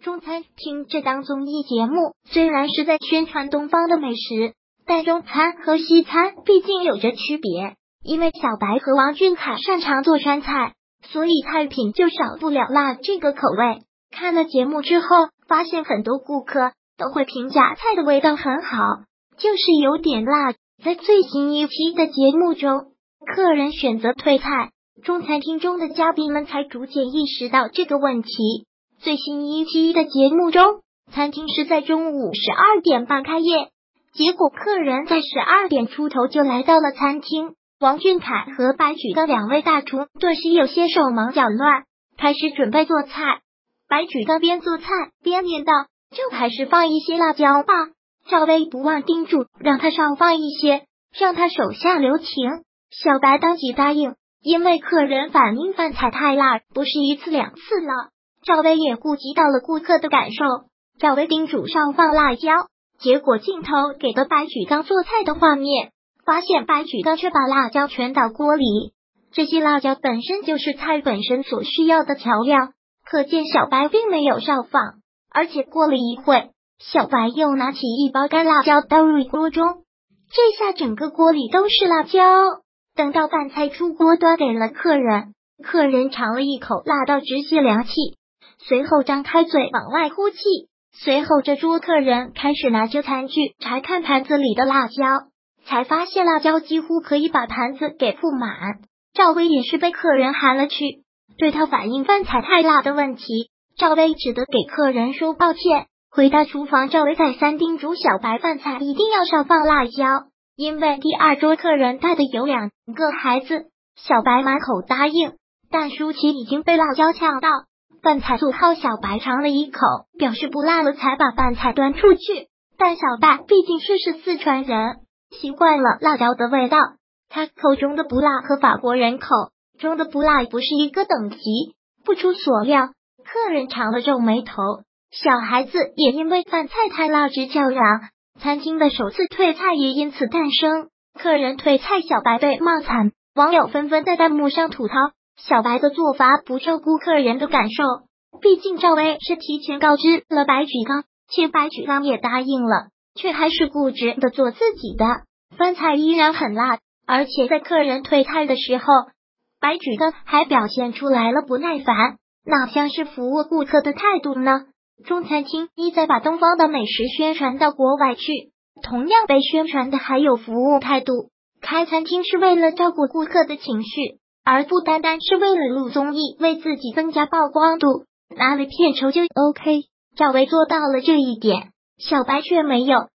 中餐厅这档综艺节目虽然是在宣传东方的美食，但中餐和西餐毕竟有着区别。因为小白和王俊凯擅长做川菜，所以菜品就少不了辣这个口味。看了节目之后，发现很多顾客都会评价菜的味道很好，就是有点辣。在最新一期的节目中，客人选择退菜，中餐厅中的嘉宾们才逐渐意识到这个问题。最新一期的节目中，餐厅是在中午12点半开业，结果客人在12点出头就来到了餐厅。王俊凯和白举纲两位大厨顿时有些手忙脚乱，开始准备做菜。白举纲边做菜边念道：“就还是放一些辣椒吧。”赵薇不忘叮嘱，让他少放一些，让他手下留情。小白当即答应，因为客人反映饭菜太辣，不是一次两次了。赵薇也顾及到了顾客的感受，赵薇叮嘱少放辣椒，结果镜头给了白举纲做菜的画面，发现白举纲却把辣椒全倒锅里。这些辣椒本身就是菜本身所需要的调料，可见小白并没有少放。而且过了一会，小白又拿起一包干辣椒倒入锅中，这下整个锅里都是辣椒。等到饭菜出锅端给了客人，客人尝了一口，辣到直吸凉气，随后张开嘴往外呼气。随后这桌客人开始拿着餐具查看盘子里的辣椒，才发现辣椒几乎可以把盘子给铺满。赵薇也是被客人喊了去，对他反映饭菜太辣的问题，赵薇只得给客人说抱歉。回到厨房，赵薇再三叮嘱小白饭菜一定要少放辣椒，因为第二桌客人带的有2个孩子。小白满口答应，但舒淇已经被辣椒呛到，饭菜做好，小白尝了一口，表示不辣了，才把饭菜端出去。但小白毕竟是四川人，习惯了辣椒的味道，他口中的不辣和法国人口中的不辣不是一个等级。不出所料，客人尝了皱眉头，小孩子也因为饭菜太辣直叫嚷，餐厅的首次退菜也因此诞生。客人退菜，小白被骂惨，网友纷纷在弹幕上吐槽小白的做法不照顾客人的感受。毕竟赵薇是提前告知了白举纲，且白举纲也答应了，却还是固执的做自己的，饭菜依然很辣。而且在客人退菜的时候，白举纲还表现出来了不耐烦，哪像是服务顾客的态度呢？中餐厅一再把东方的美食宣传到国外去，同样被宣传的还有服务态度。开餐厅是为了照顾顾客的情绪，而不单单是为了录综艺为自己增加曝光度，拿了片酬就 OK。 赵薇做到了这一点，小白却没有。